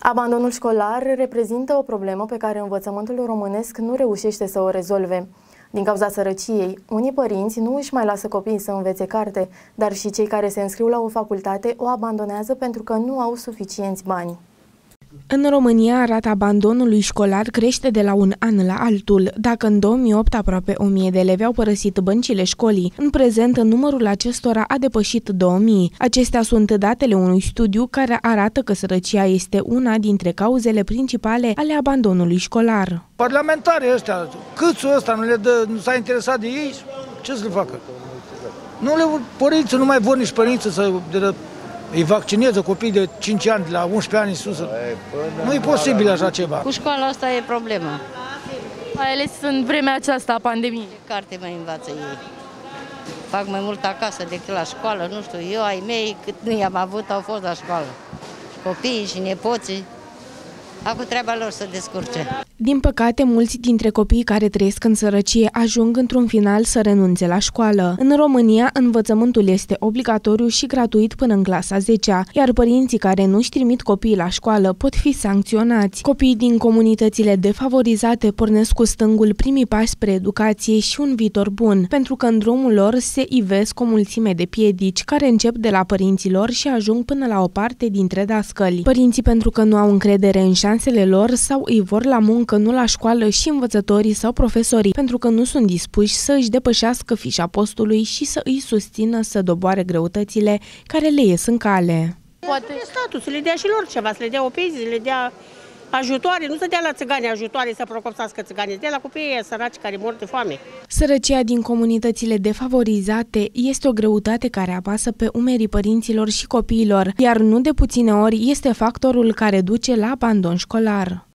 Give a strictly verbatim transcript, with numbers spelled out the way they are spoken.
Abandonul școlar reprezintă o problemă pe care învățământul românesc nu reușește să o rezolve. Din cauza sărăciei, unii părinți nu își mai lasă copiii să învețe carte, dar și cei care se înscriu la o facultate o abandonează pentru că nu au suficienți bani. În România, rata abandonului școlar crește de la un an la altul. Dacă în două mii opt aproape o mie de elevi au părăsit băncile școlii, în prezent numărul acestora a depășit două mii. Acestea sunt datele unui studiu care arată că sărăcia este una dintre cauzele principale ale abandonului școlar. Parlamentarii ăștia, câțul ăsta nu le dă, nu s-a interesat de ei, ce să le facă? Nu le, părinții nu mai vor nici părinții să de, îi vaccineze copiii de cinci ani, de la unsprezece ani în sus. Nu e posibil așa ceva. Cu școala asta e problema. Mai ales în vremea aceasta a pandemiei. Carte mai învață ei. Fac mai mult acasă decât la școală, nu știu, eu, ai mei, cât nu i-am avut, au fost la școală. Copiii și nepoții, acum treaba lor să descurce. Din păcate, mulți dintre copiii care trăiesc în sărăcie ajung într-un final să renunțe la școală. În România, învățământul este obligatoriu și gratuit până în clasa zecea, iar părinții care nu-și trimit copiii la școală pot fi sancționați. Copiii din comunitățile defavorizate pornesc cu stângul primii pași spre educație și un viitor bun, pentru că în drumul lor se ivesc o mulțime de piedici, care încep de la părinții lor și ajung până la o parte dintre dascăli. Părinții, pentru că nu au încredere în șansele lor sau îi vor la muncă, nu la școală, și învățătorii sau profesorii, pentru că nu sunt dispuși să își depășească fișa postului și să îi susțină să doboare greutățile care le ies în cale. Poate statul să le dea și lor ceva, să le dea o pensie, să le dea ajutoare, nu să dea la țigani ajutoare să procopsească țiganii, să dea la copiii săraci care mor de foame. Sărăcia din comunitățile defavorizate este o greutate care apasă pe umerii părinților și copiilor, iar nu de puține ori este factorul care duce la abandon școlar.